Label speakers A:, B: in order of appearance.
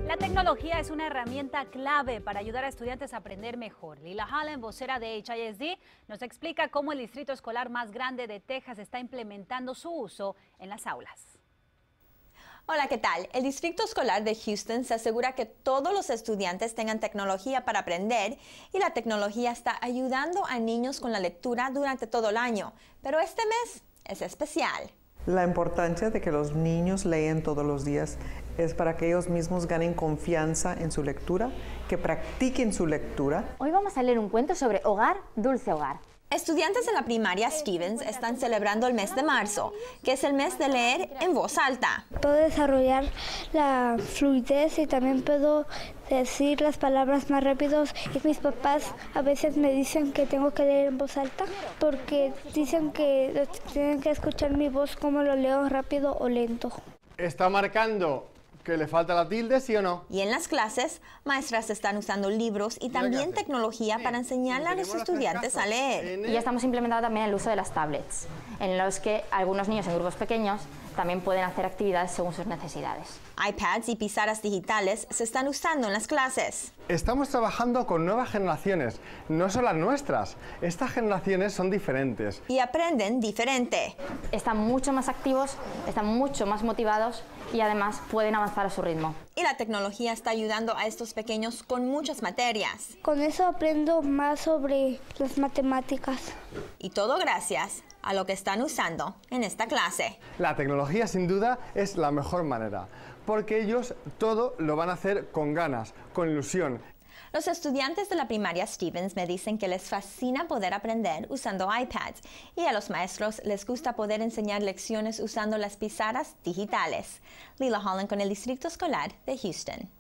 A: La tecnología es una herramienta clave para ayudar a estudiantes a aprender mejor. Lila Holland, vocera de HISD, nos explica cómo el distrito escolar más grande de Texas está implementando su uso en las aulas.
B: Hola, ¿qué tal? El Distrito Escolar de Houston se asegura que todos los estudiantes tengan tecnología para aprender y la tecnología está ayudando a niños con la lectura durante todo el año, pero este mes es especial.
C: La importancia de que los niños lean todos los días es para que ellos mismos ganen confianza en su lectura, que practiquen su lectura.
D: Hoy vamos a leer un cuento sobre hogar, dulce hogar.
B: Estudiantes de la primaria Stevens están celebrando el mes de marzo, que es el mes de leer en voz alta.
E: Puedo desarrollar la fluidez y también puedo decir las palabras más rápidos. Y mis papás a veces me dicen que tengo que leer en voz alta porque dicen que tienen que escuchar mi voz como lo leo rápido o lento.
F: ¿Está marcando que le falta la tilde, sí o no?
B: Y en las clases, maestras están usando libros y también tecnología para enseñarle a los estudiantes a leer.
D: Y ya estamos implementando también el uso de las tablets, en los que algunos niños en grupos pequeños también pueden hacer actividades según sus necesidades.
B: iPads y pizarras digitales se están usando en las clases.
F: Estamos trabajando con nuevas generaciones, no son las nuestras. Estas generaciones son diferentes.
B: Y aprenden diferente.
D: Están mucho más activos, están mucho más motivados y además pueden avanzar a su ritmo.
B: Y la tecnología está ayudando a estos pequeños con muchas materias.
E: Con eso aprendo más sobre las matemáticas.
B: Y todo gracias a lo que están usando en esta clase.
F: La tecnología sin duda es la mejor manera, porque ellos todo lo van a hacer con ganas, con ilusión.
B: Los estudiantes de la primaria Stevens me dicen que les fascina poder aprender usando iPads y a los maestros les gusta poder enseñar lecciones usando las pizarras digitales. Lila Holland con el Distrito Escolar de Houston.